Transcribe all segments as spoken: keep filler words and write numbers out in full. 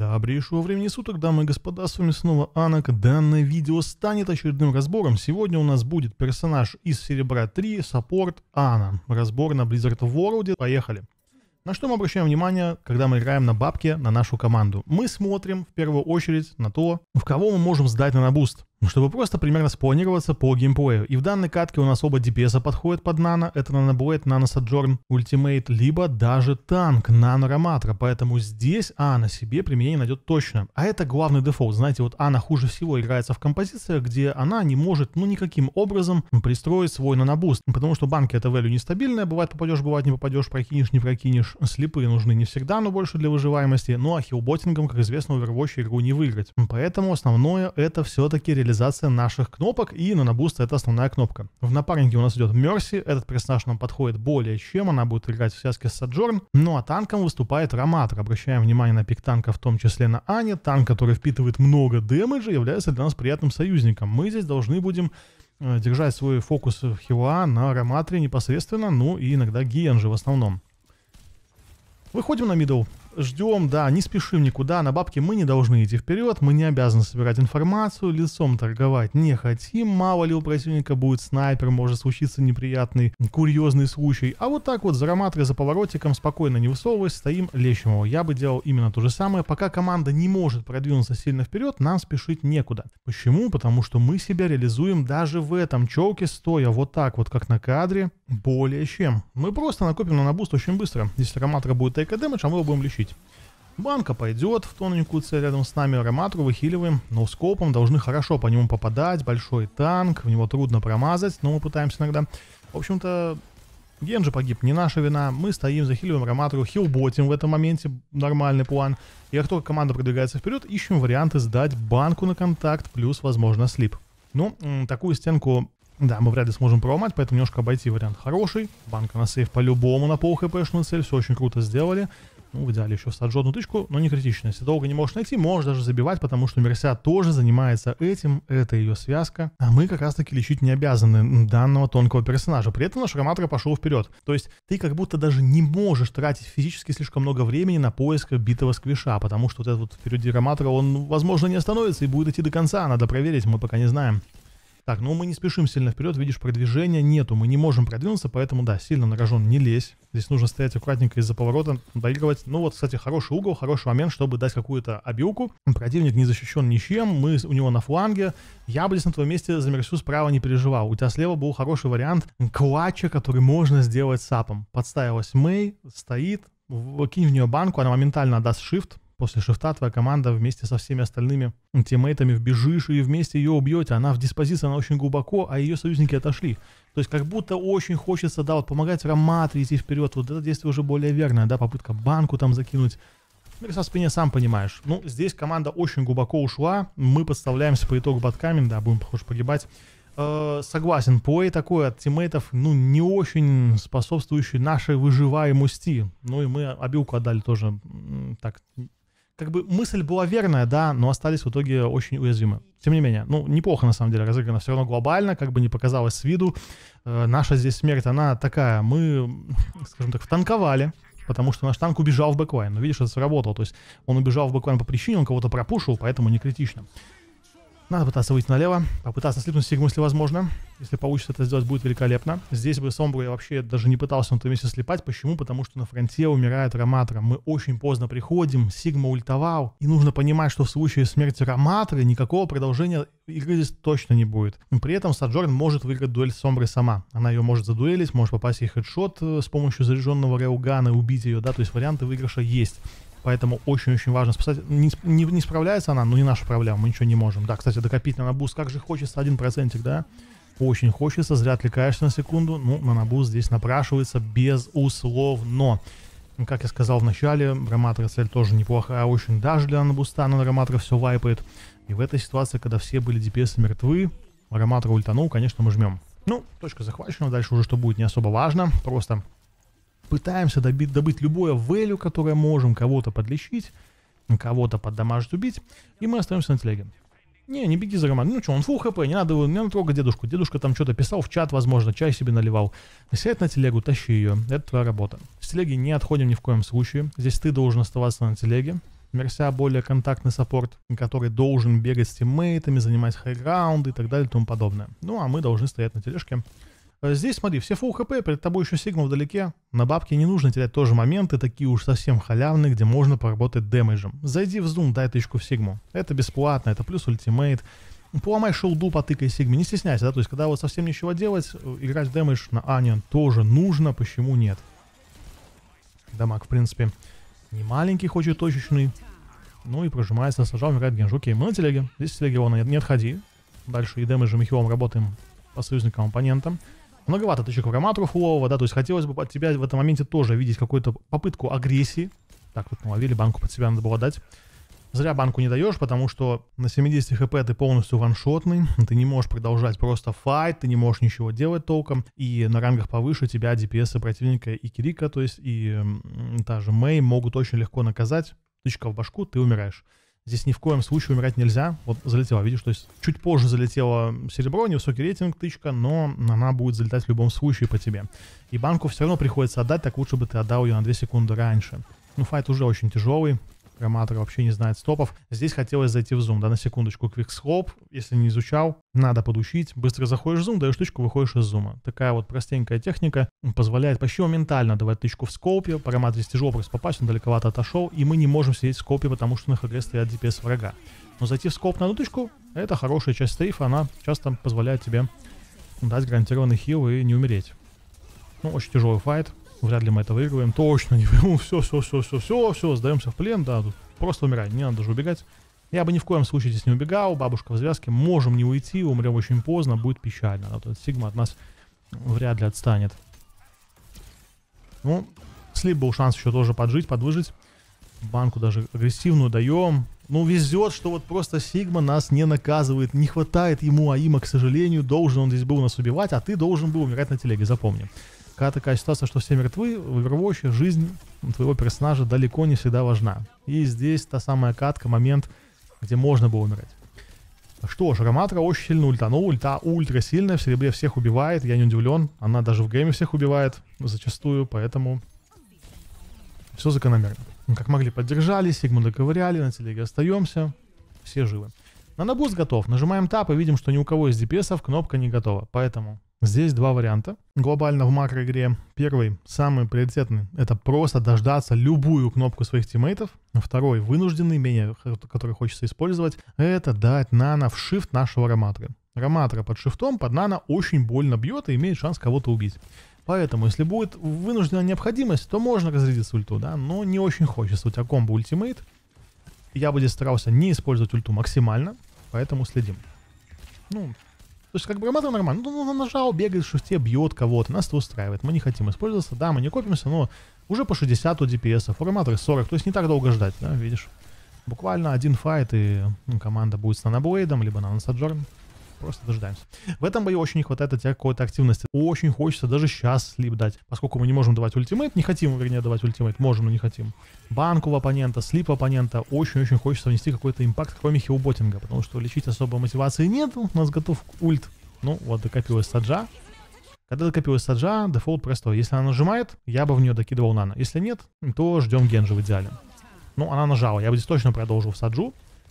Добрейшего времени суток, дамы и господа, с вами снова Анок. Данное видео станет очередным разбором. Сегодня у нас будет персонаж из Серебра три, саппорт Ана. Разбор на Blizzard World. Поехали. На что мы обращаем внимание, когда мы играем на бабке на нашу команду? Мы смотрим в первую очередь на то, в кого мы можем сдать нанобуст, чтобы просто примерно спланироваться по геймплею. И в данной катке у нас оба ди пи эс подходят под нано. Это наноблейд, нано Соджорн, ультимейт, либо даже танк, нано Раматра. Поэтому здесь Ана себе применение найдет точно. А это главный дефолт. Знаете, вот Ана хуже всего играется в композициях, где она не может, ну, никаким образом пристроить свой нанобуст. Потому что банки это value нестабильная. Бывает попадешь, бывает не попадешь, прокинешь, не прокинешь. Слепые нужны не всегда, но больше для выживаемости. Ну а хилботингом, как известно, в Overwatch игру не выиграть. Поэтому основное это все-таки реализация наших кнопок, и нанобуст это основная кнопка. В напарнике у нас идет Мерси, этот персонаж нам подходит более чем, она будет играть в связке с Соджорн. Ну а танком выступает Раматра. Обращаем внимание на пик танка, в том числе на Ане. Танк, который впитывает много дэмэджа, является для нас приятным союзником. Мы здесь должны будем э, держать свой фокус хила на Раматре непосредственно, ну и иногда Генжи в основном. Выходим на мидл. Ждем, да, не спешим никуда, на бабке мы не должны идти вперед, мы не обязаны собирать информацию, лицом торговать не хотим, мало ли у противника будет снайпер, может случиться неприятный, курьезный случай. А вот так вот за Раматрой, за поворотиком, спокойно не высовываясь, стоим, лещем его. Я бы делал именно то же самое. Пока команда не может продвинуться сильно вперед, нам спешить некуда. Почему? Потому что мы себя реализуем даже в этом чоуке, стоя вот так вот, как на кадре, более чем. Мы просто накопим нанобуст очень быстро. Если Раматра будет тейка дэмэдж, а мы его будем лечить. Банка пойдет в тоненькую цель рядом с нами, Раматру выхиливаем, но скопом должны хорошо по нему попадать, большой танк, в него трудно промазать, но мы пытаемся иногда. В общем-то, Генджи погиб, не наша вина, мы стоим, захиливаем Раматру, хилботим в этом моменте, нормальный план. И как только команда продвигается вперед, ищем варианты сдать банку на контакт, плюс, возможно, слип. Ну, такую стенку... Да, мы вряд ли сможем проломать, поэтому немножко обойти вариант хороший. Банка на сейф по-любому на пол хпшную цель, все очень круто сделали. Ну, в идеале еще саджодную тычку, но не критично. Если долго не можешь найти, можешь даже забивать, потому что Мерся тоже занимается этим, это ее связка. А мы как раз таки лечить не обязаны данного тонкого персонажа. При этом наш Раматра пошел вперед. То есть ты как будто даже не можешь тратить физически слишком много времени на поиск битого сквиша, потому что вот этот вот впереди Раматра, он, возможно, не остановится и будет идти до конца. Надо проверить, мы пока не знаем. Так, ну мы не спешим сильно вперед, видишь, продвижения нету, мы не можем продвинуться, поэтому, да, сильно на рожон не лезь. Здесь нужно стоять аккуратненько из-за поворота, доигрывать. Ну вот, кстати, хороший угол, хороший момент, чтобы дать какую-то обилку. Противник не защищен ничем, мы у него на фланге. Я бы здесь на твоем месте за Мерсю справа не переживал. У тебя слева был хороший вариант клатча, который можно сделать сапом. Подставилась Мэй, стоит, кинь в нее банку, она моментально отдаст шифт. После шифта твоя команда вместе со всеми остальными тиммейтами вбежишь и вместе ее убьете. Она в диспозиции, она очень глубоко, а ее союзники отошли. То есть как будто очень хочется, да, вот помогать Раматре идти вперед. Вот это действие уже более верное, да, попытка банку там закинуть. Мерса в спине, сам понимаешь. Ну, здесь команда очень глубоко ушла. Мы подставляемся по итогу под камень, да, будем, похоже, погибать. Э, согласен, плей такой от тиммейтов, ну, не очень способствующий нашей выживаемости. Ну, и мы обилку отдали тоже, так... Как бы мысль была верная, да, но остались в итоге очень уязвимы. Тем не менее, ну, неплохо на самом деле разыграно, все равно глобально, как бы не показалось с виду. Э, наша здесь смерть, она такая, мы, скажем так, втанковали, потому что наш танк убежал в бэклайн. Но видишь, это сработало, то есть он убежал в бэклайн по причине, он кого-то пропушил, поэтому не критично. Надо пытаться выйти налево, попытаться слипнуть Сигму, если возможно. Если получится это сделать, будет великолепно. Здесь бы Сомбру я вообще даже не пытался на том месте слипать. Почему? Потому что на фронте умирает Раматра. Мы очень поздно приходим, Сигма ультовал. И нужно понимать, что в случае смерти Раматры никакого продолжения игры здесь точно не будет. При этом Соджорн может выиграть дуэль с Сомброй сама. Она ее может задуэлить, может попасть ей хедшот с помощью заряженного рейлгана и убить ее, да, то есть варианты выигрыша есть. Поэтому очень-очень важно спасать. Не, не, не справляется она, но не наша проблема, мы ничего не можем. Да, кстати, докопить на набуст, как же хочется один процентик, да? Очень хочется, зря отвлекаешься на секунду. Ну, на набуст здесь напрашивается безусловно. Как я сказал в начале, Раматра цель тоже неплохая, очень даже для набуста, но на Раматра все вайпает. И в этой ситуации, когда все были ди пи эс мертвы, Раматра ультанул, конечно, мы жмем. Ну, точка захвачена, дальше уже что будет не особо важно, просто... Пытаемся добить, добыть любое value, которое можем, кого-то подлечить, кого-то поддамажить, убить, и мы остаемся на телеге. Не, не беги за Роман. Ну что, он фул хп, не надо, не надо трогать дедушку. Дедушка там что-то писал в чат, возможно, чай себе наливал. Сядь на телегу, тащи ее. Это твоя работа. С телеги не отходим ни в коем случае. Здесь ты должен оставаться на телеге. Мерся более контактный саппорт, который должен бегать с тиммейтами, занимать хайграунды и так далее и тому подобное. Ну, а мы должны стоять на тележке. Здесь, смотри, все фулл хп, перед тобой еще Сигма вдалеке. На бабке не нужно терять тоже моменты, такие уж совсем халявные, где можно поработать дэмэджем. Зайди в зум, дай тычку в Сигму. Это бесплатно, это плюс ультимейт. Поломай шилду, потыкай Сигме, не стесняйся, да, то есть когда вот совсем ничего делать, играть в дэмэдж на Ане тоже нужно, почему нет? Дамаг, в принципе, не маленький, хоть и точечный. Ну и прожимается, сажал, умирает Генж. Окей, мы на телеге, здесь телеги вон, не отходи. Дальше и дэмэджем, и хилом работаем по союзникам, оппонентам. Многовато тычек в Раматру фулового, да, то есть хотелось бы от тебя в этом моменте тоже видеть какую-то попытку агрессии. Так, тут наловили, банку под себя надо было дать. Зря банку не даешь, потому что на семидесяти хп ты полностью ваншотный, ты не можешь продолжать просто файт, ты не можешь ничего делать толком, и на рангах повыше тебя ди пи эс противника и Кирика, то есть и м, та же Мэй могут очень легко наказать. Тычка в башку, ты умираешь. Здесь ни в коем случае умирать нельзя. Вот залетела, видишь, то есть чуть позже залетела серебро, невысокий рейтинг тычка, но она будет залетать в любом случае по тебе. И банку все равно приходится отдать, так лучше бы ты отдал ее на две секунды раньше. Ну, файт уже очень тяжелый. Раматор вообще не знает стопов. Здесь хотелось зайти в зум, да, на секундочку. Квикскоп, если не изучал, надо подучить. Быстро заходишь в зум, даешь тычку, выходишь из зума. Такая вот простенькая техника позволяет почти моментально давать тычку в скопе. По Раматре тяжело просто попасть, он далековато отошел. И мы не можем сидеть в скопе, потому что на ХГ стоят ди пи эс врага. Но зайти в скоп на одну тычку, это хорошая часть стрейфа, она часто позволяет тебе дать гарантированный хил и не умереть. Ну, очень тяжелый файт. Вряд ли мы это выигрываем. Точно не выигрываем. Все, все, все, все, все, все, сдаемся в плен. Да, тут просто умираем. Не надо даже убегать. Я бы ни в коем случае здесь не убегал. Бабушка в связке. Можем не уйти. Умрем очень поздно. Будет печально. А то Сигма от нас вряд ли отстанет. Ну, слип был шанс еще тоже поджить, подвыжить. Банку даже агрессивную даем. Ну, везет, что вот просто Сигма нас не наказывает. Не хватает ему АИМа, к сожалению. Должен он здесь был нас убивать, а ты должен был умирать на телеге. Запомни. Когда такая ситуация, что все мертвы, в Overwatch жизнь твоего персонажа далеко не всегда важна. И здесь та самая катка, момент, где можно было умирать. Что ж, Раматра очень сильно ультанул. Ульта ультра сильная, в серебре всех убивает, я не удивлен. Она даже в гейме всех убивает зачастую, поэтому все закономерно. Как могли, поддержали, Сигму доковыряли, на телеге остаемся, все живы. Нанобуст готов. Нажимаем тап и видим, что ни у кого из ди пи эсов кнопка не готова. Поэтому здесь два варианта. Глобально в макроигре. Первый, самый приоритетный, это просто дождаться любую кнопку своих тиммейтов. Второй, вынужденный, менее, который хочется использовать, это дать нано в шифт нашего Раматры. Раматра под шифтом, под нано очень больно бьет и имеет шанс кого-то убить. Поэтому, если будет вынужденная необходимость, то можно разрядить ульту, да, но не очень хочется. У тебя комбо ультимейт. Я бы здесь старался не использовать ульту максимально, поэтому следим. Ну, то есть как бы Раматра нормально. Ну, он нажал, бегает в шифте, бьет кого-то, нас это устраивает. Мы не хотим использоваться, да, мы не копимся, но уже по шестьдесят у ди пи эсов, у Раматры сорок, то есть не так долго ждать, да, видишь. Буквально один файт, и ну, команда будет с наноблейдом, либо наносаджором. Просто дожидаемся. В этом бою очень не хватает от тебя какой-то активности. Очень хочется даже сейчас слип дать. Поскольку мы не можем давать ультимейт, не хотим, вернее, давать ультимейт, можем, но не хотим. Банку в оппонента, слип в оппонента. Очень-очень хочется внести какой-то импакт, кроме хилботинга, потому что лечить особой мотивации нет. У нас готов ульт. Ну, вот докопилась саджа. Когда докопилась саджа, дефолт простой. Если она нажимает, я бы в нее докидывал нано. Если нет, то ждем Генджи в идеале. Ну, она нажала. Я бы здесь точно продолжил в саджу.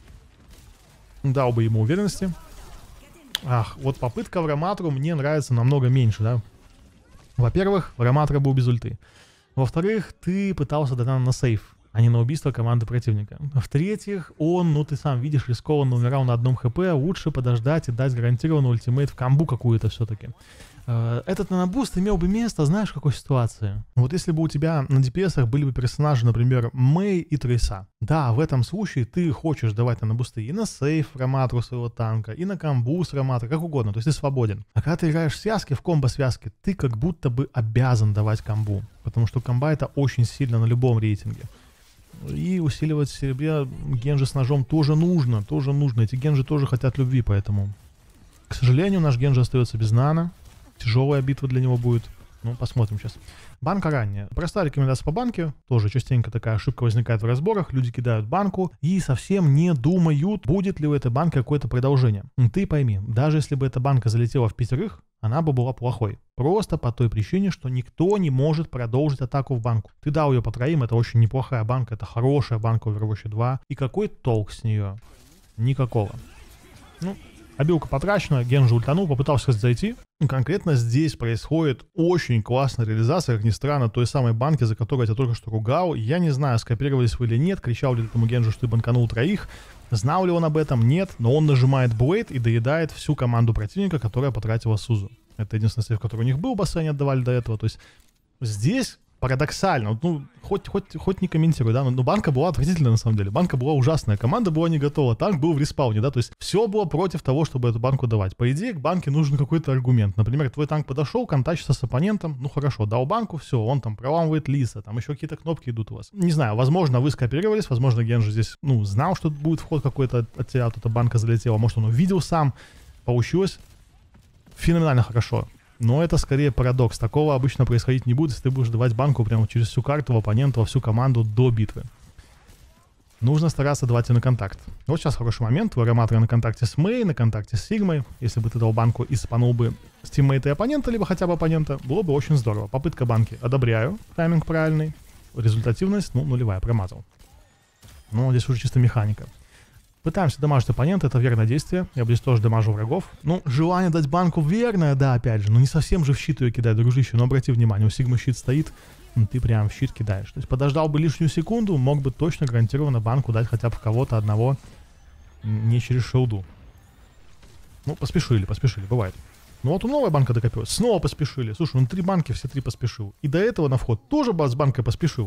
Дал бы ему уверенности. Ах, вот попытка в Раматру мне нравится намного меньше, да. Во-первых, Раматра был без ульты. Во-вторых, ты пытался дать на сейф, а не на убийство команды противника. В-третьих, он, ну ты сам видишь, рискованно умирал на одном хп, лучше подождать и дать гарантированный ультимейт в камбу какую-то все-таки. Этот нанобуст имел бы место, знаешь, в какой ситуации? Вот если бы у тебя на ди пи эсах были бы персонажи, например, Мэй и Трейса. Да, в этом случае ты хочешь давать нанобусты и на сейф Раматру своего танка, и на камбу с Раматру, как угодно, то есть ты свободен. А когда ты играешь в связке, в комбо-связке, ты как будто бы обязан давать камбу, потому что камба это очень сильно на любом рейтинге. И усиливать в серебре Генджи с ножом тоже нужно, тоже нужно. Эти Генджи тоже хотят любви, поэтому, к сожалению, наш Генджи остается без нано. Тяжелая битва для него будет. Ну, посмотрим сейчас. Банка ранняя. Простая рекомендация по банке. Тоже частенько такая ошибка возникает в разборах. Люди кидают банку и совсем не думают, будет ли у этой банки какое-то продолжение. Ты пойми, даже если бы эта банка залетела в пятерых, она бы была плохой. Просто по той причине, что никто не может продолжить атаку в банку. Ты дал ее по троим, это очень неплохая банка, это хорошая банка Overwatch два. И какой толк с нее? Никакого. Ну, обилка потрачена, Генджи ультанул, попытался зайти. Конкретно здесь происходит очень классная реализация, как ни странно, той самой банки, за которую я тебя только что ругал. Я не знаю, скопировались вы или нет, кричал ли этому Генджи, что ты банканул троих. Знал ли он об этом? Нет, но он нажимает Блейд и доедает всю команду противника, которая потратила Сузу. Это единственный сейф, который у них был, боссы они отдавали до этого. То есть здесь парадоксально, ну, хоть, хоть, хоть не комментирую, да, но, но банка была отвратительная на самом деле. Банка была ужасная, команда была не готова, танк был в респауне, да, то есть все было против того, чтобы эту банку давать. По идее, к банке нужен какой-то аргумент. Например, твой танк подошел, контачится с оппонентом, ну хорошо, дал банку, все, он там проламывает лиса, там еще какие-то кнопки идут у вас. Не знаю, возможно, вы скооперировались, возможно, Генджи здесь, ну, знал, что будет вход какой-то от тебя, вот эта банка залетела, может, он увидел сам, получилось феноменально хорошо. Но это скорее парадокс. Такого обычно происходить не будет, если ты будешь давать банку прямо через всю карту в оппонента, во всю команду до битвы. Нужно стараться давать ее на контакт. Вот сейчас хороший момент. Твой Роматор на контакте с Мэй, на контакте с Сигмой. Если бы ты дал банку и спанул бы с тиммейта и оппонента, либо хотя бы оппонента, было бы очень здорово. Попытка банки. Одобряю. Тайминг правильный. Результативность, ну, нулевая. Промазал. Но здесь уже чисто механика. Пытаемся дамажить оппонента, это верное действие. Я бы здесь тоже дамажу врагов. Ну, желание дать банку верное, да, опять же. Ну, не совсем же в щит ее кидать, дружище. Но обрати внимание, у Сигмы щит стоит, ты прям в щит кидаешь. То есть подождал бы лишнюю секунду, мог бы точно гарантированно банку дать хотя бы кого-то одного не через шилду. Ну, поспешили, поспешили, бывает. Ну, вот у новая банка докопилась. Снова поспешили. Слушай, он три банки, все три поспешил. И до этого на вход тоже с банкой поспешил.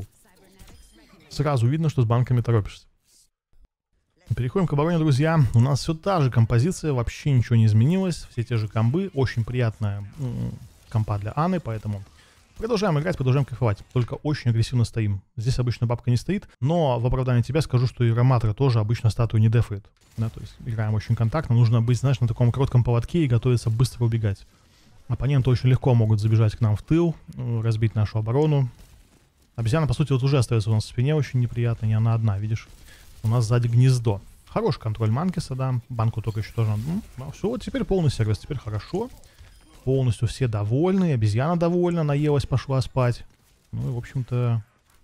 Сразу видно, что с банками торопишься. Переходим к обороне, друзья. У нас все та же композиция, вообще ничего не изменилось. Все те же комбы. Очень приятная компа для Анны, поэтому продолжаем играть, продолжаем кайфовать. Только очень агрессивно стоим. Здесь обычно бабка не стоит, но в оправдании тебя скажу, что и Роматора тоже обычно статую не дефает. Да, то есть играем очень контактно. Нужно быть, знаешь, на таком коротком поводке и готовиться быстро убегать. Оппоненты очень легко могут забежать к нам в тыл, разбить нашу оборону. Обезьяна, по сути, вот уже остается у нас в спине, очень неприятно, не она одна, видишь? У нас сзади гнездо. Хороший контроль Манкиса, да. Банку только еще тоже надо. Ну, все, вот теперь полный сервис, теперь хорошо. Полностью все довольны. Обезьяна довольна, наелась, пошла спать. Ну и, в общем-то,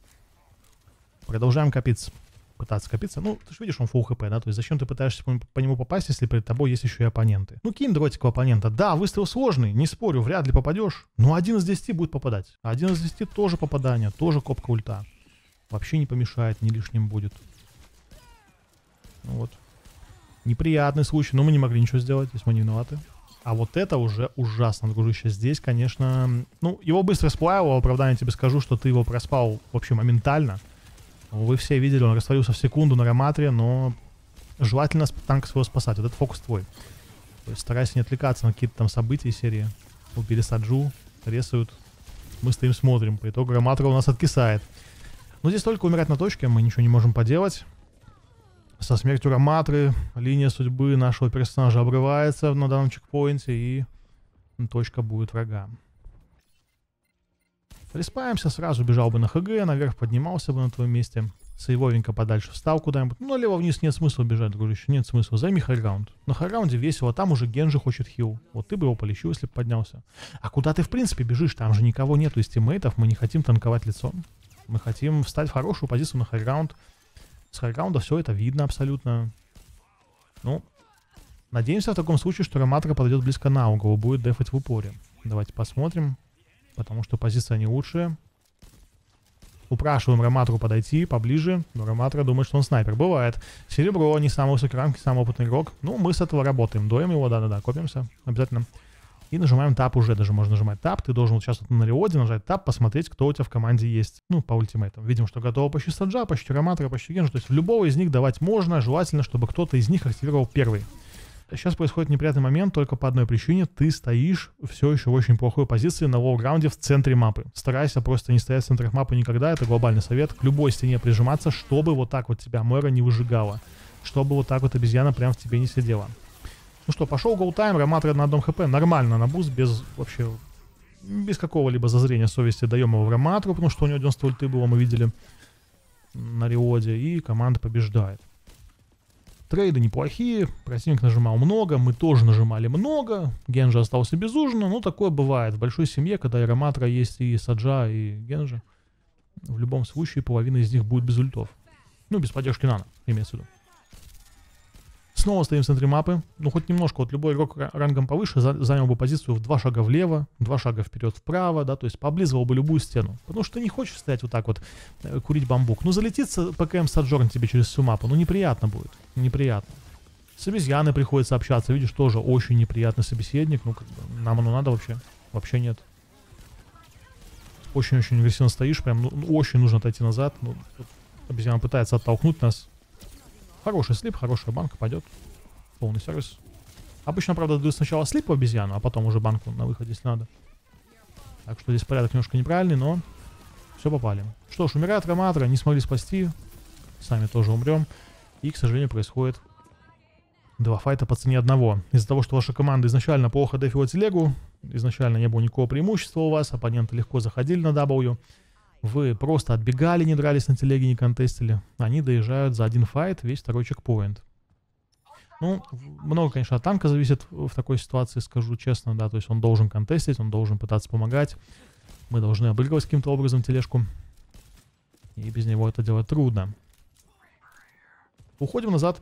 продолжаем копиться. Пытаться копиться. Ну, ты же видишь, он фулл хп, да? То есть зачем ты пытаешься по, по нему попасть, если перед тобой есть еще и оппоненты? Ну, кинь дротик в оппонента. Да, выстрел сложный, не спорю, вряд ли попадешь. Но один из десяти будет попадать. А один из десяти тоже попадание, тоже копка ульта. Вообще не помешает, не лишним будет. Вот. Неприятный случай, но мы не могли ничего сделать, здесь мы не виноваты. А вот это уже ужасно, дружище. Здесь, конечно... Ну, его быстро сплавило, в оправдании тебе скажу, что ты его проспал вообще моментально. Вы все видели, он растворился в секунду на Роматре, но желательно танк своего спасать. Вот этот фокус твой. То есть старайся не отвлекаться на какие-то там события серии. Убили Саджу, ресают. Мы стоим, смотрим. По итогу Роматра у нас откисает. Но здесь только умирать на точке, мы ничего не можем поделать. Со смертью Роматры линия судьбы нашего персонажа обрывается на данном чекпоинте, и точка будет врага. Респаемся, сразу бежал бы на ХГ, наверх поднимался бы на твоем месте. Сейвовенько подальше встал куда-нибудь. Но лево-вниз нет смысла бежать, дружище, нет смысла. Займи хайраунд. На хайраунде весело, там уже Генджи хочет хил. Вот ты бы его полечил, если бы поднялся. А куда ты в принципе бежишь? Там же никого нету из тиммейтов, мы не хотим танковать лицом. Мы хотим встать в хорошую позицию на хайраунд. С хайграунда все это видно абсолютно. Ну, надеемся в таком случае, что Роматора подойдет близко на угол, будет дефать в упоре. Давайте посмотрим, потому что позиция не лучшая. Упрашиваем Роматору подойти поближе, но Роматора думает, что он снайпер. Бывает. Серебро, не самый высокий ранг, самый опытный игрок. Ну, мы с этого работаем. Доем его, да-да-да, копимся. Обязательно. И нажимаем тап уже, даже можно нажимать тап. Ты должен вот сейчас вот на реоде нажать тап, посмотреть, кто у тебя в команде есть. Ну, по ультимейтам. Видим, что готово почти Саджа, почти Роматора, почти Генджи. То есть в любого из них давать можно. Желательно, чтобы кто-то из них активировал первый. Сейчас происходит неприятный момент только по одной причине. Ты стоишь все еще в очень плохой позиции на лоу-граунде в центре мапы. Старайся просто не стоять в центрах мапы никогда. Это глобальный совет. К любой стене прижиматься, чтобы вот так вот тебя Мэра не выжигала. Чтобы вот так вот обезьяна прям в тебе не сидела. Ну что, пошел гоу-тайм, Роматора на одном хп, нормально на буст, без вообще, без какого-либо зазрения совести даем его в Роматру, потому что у него девяносто ульты было, мы видели на реоде, и команда побеждает. Трейды неплохие, противник нажимал много, мы тоже нажимали много, Генджи остался без ужина, ну такое бывает в большой семье, когда и Раматра есть, и Саджа, и Генджи. В любом случае половина из них будет без ультов. Ну, без поддержки нано, имеется в виду. Снова стоим в центре мапы. Ну, хоть немножко. Вот любой игрок рангом повыше занял бы позицию в два шага влево, два шага вперед вправо, да, то есть пооблизывал бы любую стену. Потому что ты не хочешь стоять вот так вот, э, курить бамбук. Ну, залетит ПКМ Саджорн тебе через всю мапу. Ну, неприятно будет. Неприятно. С обезьяной приходится общаться. Видишь, тоже очень неприятный собеседник. Ну, как бы, нам оно надо вообще? Вообще нет. Очень-очень агрессивно стоишь. Прям, ну, очень нужно отойти назад. Ну, обезьяна пытается оттолкнуть нас. Хороший слип, хорошая банка пойдет. Полный сервис. Обычно, правда, дают сначала слип в обезьяну, а потом уже банку на выходе, если надо. Так что здесь порядок немножко неправильный, но все попали. Что ж, умирает Раматра, не смогли спасти. Сами тоже умрем. И, к сожалению, происходит два файта по цене одного. Из-за того, что ваша команда изначально плохо дефила телегу, изначально не было никакого преимущества у вас, оппоненты легко заходили на W, вы просто отбегали, не дрались на телеге, не контестили. Они доезжают за один файт, весь второй чекпоинт. Ну, много, конечно, от танка зависит в такой ситуации, скажу честно, да, то есть он должен контестить, он должен пытаться помогать. Мы должны обыгрывать каким-то образом тележку. И без него это делать трудно. Уходим назад.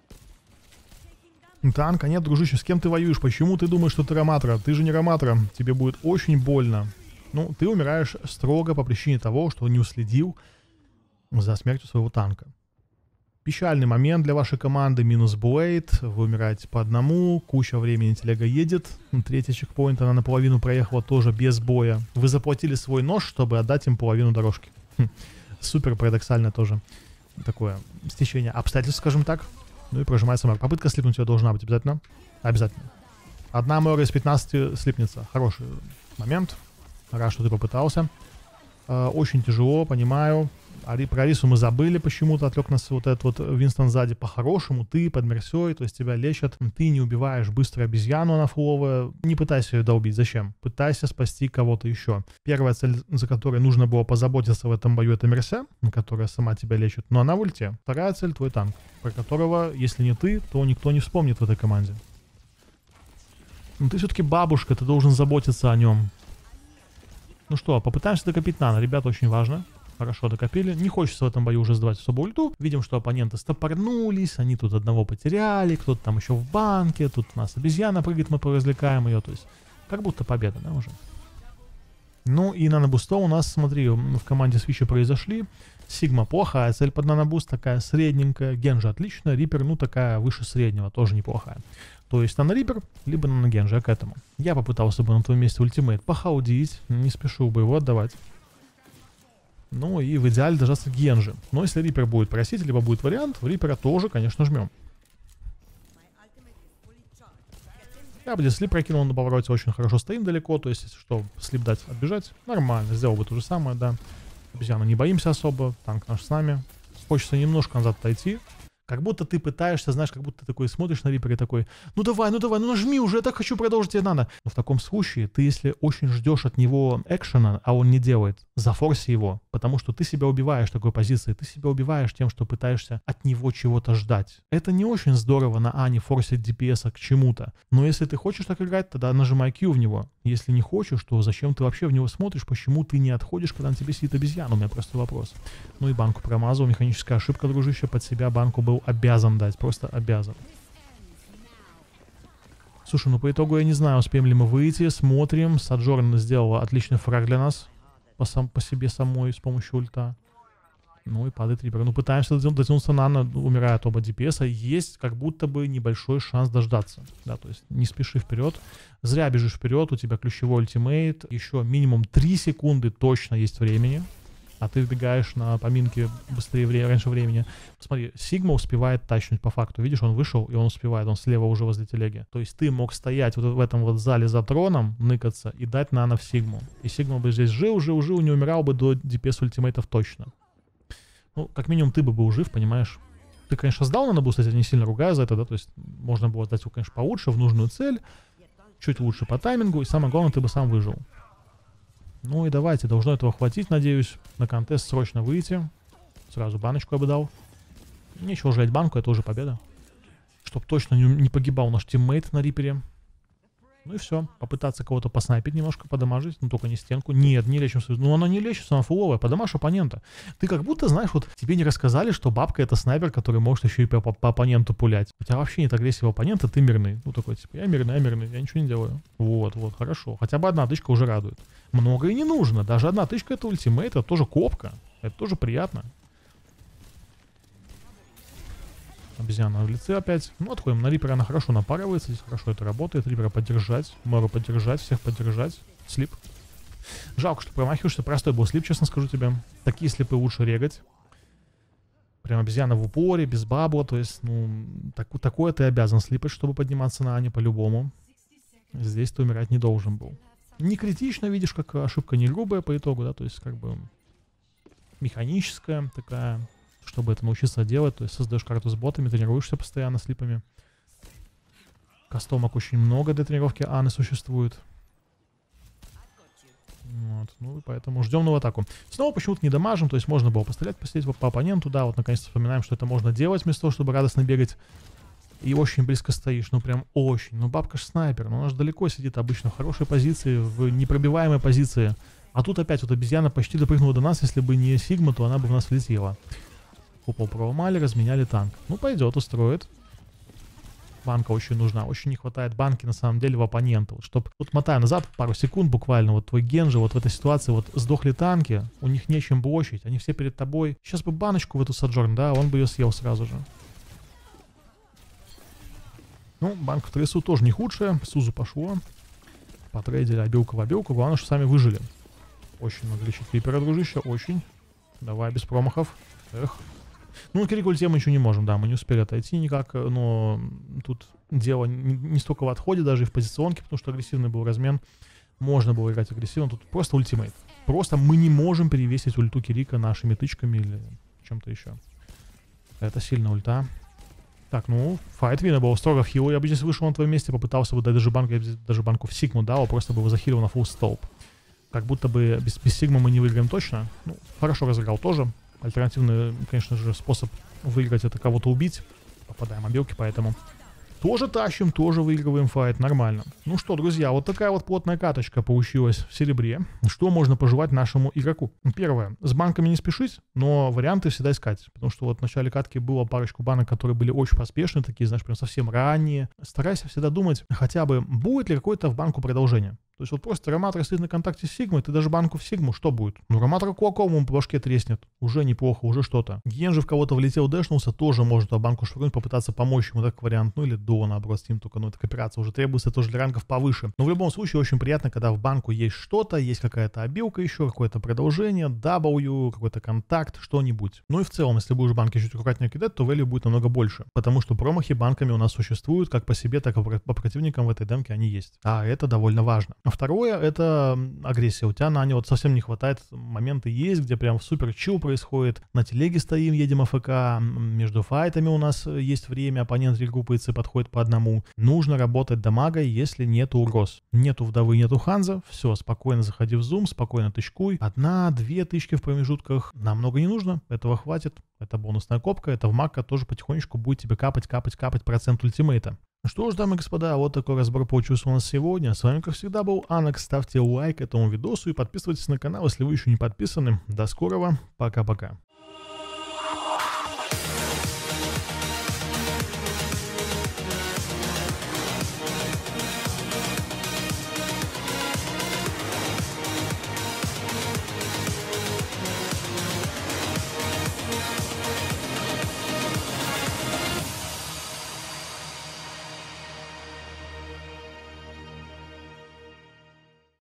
Танка, нет, дружище, с кем ты воюешь? Почему ты думаешь, что ты Раматра? Ты же не Раматра, тебе будет очень больно. Ну, ты умираешь строго по причине того, что не уследил за смертью своего танка. Печальный момент для вашей команды. Минус Блейд. Вы умираете по одному. Куча времени телега едет. Третий чекпоинт, она наполовину проехала тоже без боя. Вы заплатили свой нож, чтобы отдать им половину дорожки. Хм. Супер парадоксально тоже. Такое стечение обстоятельств, скажем так. Ну и прожимается мэр. Попытка слипнуть ее должна быть обязательно. Обязательно. Одна мэра из пятнадцати слипнется. Хороший момент. Рад, что ты попытался. Э, очень тяжело, понимаю. Ари, про Арису мы забыли почему-то. Отвлек нас вот этот вот Винстон сзади. По-хорошему, ты под мерсей, то есть тебя лечат. Ты не убиваешь быстро обезьяну, она фуловая. Не пытайся ее долбить. Зачем? Пытайся спасти кого-то еще. Первая цель, за которой нужно было позаботиться в этом бою, это мерся, которая сама тебя лечит. Но она в ульте. Вторая цель — твой танк, про которого, если не ты, то никто не вспомнит в этой команде. Но ты все-таки бабушка, ты должен заботиться о нем. Ну что, попытаемся докопить нано. Ребята, очень важно. Хорошо докопили. Не хочется в этом бою уже сдавать особо ульту. Видим, что оппоненты стопорнулись. Они тут одного потеряли. Кто-то там еще в банке. Тут у нас обезьяна прыгает, мы поразвлекаем ее. То есть, как будто победа, да, уже. Ну и нанобуста у нас, смотри, в команде свичи произошли. Сигма плохая цель под нанобуст, такая средненькая. Генджи отлично. Рипер, ну, такая выше среднего, тоже неплохая. То есть нано-рипер, либо нано-генджи, а к этому. Я попытался бы на твоем месте ультимейт походить, не спешу бы его отдавать. Ну и в идеале дождаться генджи. Но если рипер будет просить, либо будет вариант, в рипера тоже, конечно, жмем. Я бы здесь слип прокинул на повороте, очень хорошо стоим далеко, то есть, если что, слип дать, отбежать, нормально, сделал бы то же самое, да. Обезьяну не боимся особо, танк наш с нами. Хочется немножко назад отойти. Как будто ты пытаешься, знаешь, как будто ты такой смотришь на рипера и такой: ну давай, ну давай, ну нажми уже, я так хочу продолжить, тебе надо. Но в таком случае ты, если очень ждешь от него экшена, а он не делает, зафорси его, потому что ты себя убиваешь такой позицией, ты себя убиваешь тем, что пытаешься от него чего-то ждать. Это не очень здорово на Ане форсить ди пи эс к чему-то, но если ты хочешь так играть, тогда нажимай Q в него. Если не хочешь, то зачем ты вообще в него смотришь, почему ты не отходишь, когда на тебе сидит обезьяна? У меня просто вопрос. Ну и банку промазал, механическая ошибка, дружище, под себя банку был обязан дать, просто обязан. Слушай, ну по итогу я не знаю, успеем ли мы выйти, смотрим. Саджорн сделала отличный фраг для нас, по, сам, по себе самой, с помощью ульта. Ну и падает рипер. Ну пытаемся дотянуться нано, умирают оба ди пи эс. Есть как будто бы небольшой шанс дождаться. Да, то есть не спеши вперед. Зря бежишь вперед, у тебя ключевой ультимейт. Еще минимум три секунды точно есть времени. А ты вбегаешь на поминки быстрее, вре раньше времени. Смотри, Сигма успевает тачнуть по факту. Видишь, он вышел, и он успевает. Он слева уже возле телеги. То есть ты мог стоять вот в этом вот зале за троном, ныкаться и дать нано в Сигму. И Сигма бы здесь жил, жил, жил, не умирал бы до ди пи эс ультимейтов точно. Ну, как минимум ты бы был жив, понимаешь. Ты, конечно, сдал на набуст, я тебя не сильно ругаю за это, да, то есть можно было дать его, конечно, получше, в нужную цель, чуть лучше по таймингу, и самое главное, ты бы сам выжил. Ну и давайте, должно этого хватить, надеюсь, на контест срочно выйти. Сразу баночку я бы дал. Нечего жать банку, это уже победа. Чтоб точно не, не погибал наш тиммейт на рипере. Ну и все. Попытаться кого-то поснайпить немножко, подамажить. Ну только не стенку. Нет, не лечимся. Ну она не лечится, она фуловая. Подамажь оппонента. Ты как будто, знаешь, вот тебе не рассказали, что бабка это снайпер, который может еще и по, по, по оппоненту пулять. У тебя вообще нет агрессии оппонента, ты мирный. Ну такой, типа, я мирный, я мирный, я ничего не делаю. Вот, вот, хорошо. Хотя бы одна тычка уже радует. Много и не нужно. Даже одна тычка это ультимейт, это тоже копка. Это тоже приятно. Обезьяна в лице опять. Ну, отходим. На Рипера она хорошо напарывается. Здесь хорошо это работает. Рипера поддержать. Мору поддержать. Всех поддержать. Слип. Жалко, что промахиваешься. Простой был слип, честно скажу тебе. Такие слипы лучше регать. Прям обезьяна в упоре, без бабла. То есть, ну, так, такое ты обязан слипать, чтобы подниматься на Ане по-любому. Здесь ты умирать не должен был. Не критично, видишь, как ошибка не грубая по итогу, да. То есть, как бы механическая такая. Чтобы это научиться делать, то есть создаешь карту с ботами, тренируешься постоянно с липами. Кастомок очень много для тренировки Анны существует. Вот, ну и поэтому ждем новую атаку. Снова почему-то не дамажим, то есть можно было пострелять, пострелять по, по оппоненту, да, вот наконец-то вспоминаем, что это можно делать вместо того, чтобы радостно бегать. И очень близко стоишь, ну прям очень. Ну бабка ж снайпер, но она же далеко сидит обычно в хорошей позиции, в непробиваемой позиции. А тут опять вот обезьяна почти допрыгнула до нас, если бы не Сигма, то она бы в нас влетела. Купол проломали, разменяли танк. Ну, пойдет, устроит. Банка очень нужна. Очень не хватает банки, на самом деле, в оппонента. Вот, чтоб... Тут мотаю назад пару секунд буквально. Вот твой Генджи вот в этой ситуации вот сдохли танки. У них нечем блочить. Они все перед тобой. Сейчас бы баночку в эту Соджорн, да, он бы ее съел сразу же. Ну, банк в трясу тоже не худшая. Сузу пошло. Потрейдили обилку в обилку. Главное, что сами выжили. Очень много лечить Рипера, дружище. Очень. Давай, без промахов. Эх. Ну, на Кирикуль мы еще не можем, да, мы не успели отойти никак, но тут дело не, не столько в отходе, даже и в позиционке, потому что агрессивный был размен. Можно было играть агрессивно, тут просто ультимейт. Просто мы не можем перевесить ульту Кирика нашими тычками или чем-то еще. Это сильно ульта. Так, ну, файт видно был строго в хилу. Я бы здесь вышел на твоем месте, попытался бы дать даже банку, я бы даже банку в Сигму дал, просто бы его захилил на фулл столб. Как будто бы без, без Сигмы мы не выиграем точно. Ну, хорошо разыграл тоже. Альтернативный, конечно же, способ выиграть — это кого-то убить. Попадаем обилки, поэтому тоже тащим, тоже выигрываем файт. Нормально. Ну что, друзья, вот такая вот плотная каточка получилась в серебре. Что можно пожелать нашему игроку? Первое. С банками не спешить, но варианты всегда искать. Потому что вот в начале катки было парочку банок, которые были очень поспешные, такие, знаешь, прям совсем ранние. Старайся всегда думать хотя бы, будет ли какое-то в банку продолжение. То есть вот просто Роматор стоит на контакте с Сигмой, ты даже банку в Сигму, что будет? Ну, Роматор кулаком ему по башке треснет. Уже неплохо, уже что-то. Ген же в кого-то влетел, дэшнулся, тоже может а банку швырнуть, попытаться помочь ему, так вариант. Ну или до, наоборот, с ним только, ну, эта кооперация уже требуется тоже для рангов повыше. Но в любом случае очень приятно, когда в банку есть что-то, есть какая-то обилка еще, какое-то продолжение, W, какой-то контакт, что-нибудь. Ну и в целом, если будешь банки чуть аккуратнее кидать, то value будет намного больше. Потому что промахи банками у нас существуют, как по себе, так и по противникам в этой демке они есть. А это довольно важно. А второе, это агрессия. У тебя на Ане вот совсем не хватает. Моменты есть, где прям супер чил происходит. На телеге стоим, едем АФК. Между файтами у нас есть время. Оппонент регруппается и подходит по одному. Нужно работать дамагой, если нету угроз. Нету вдовы, нету Ханза. Все, спокойно заходи в зум, спокойно тычкуй. Одна-две тычки в промежутках. Нам много не нужно. Этого хватит. Это бонусная копка. Это в Макка тоже потихонечку будет тебе капать, капать, капать процент ультимейта. Что ж, дамы и господа, вот такой разбор получился у нас сегодня. С вами, как всегда, был Анакс. Ставьте лайк этому видосу и подписывайтесь на канал, если вы еще не подписаны. До скорого. Пока-пока.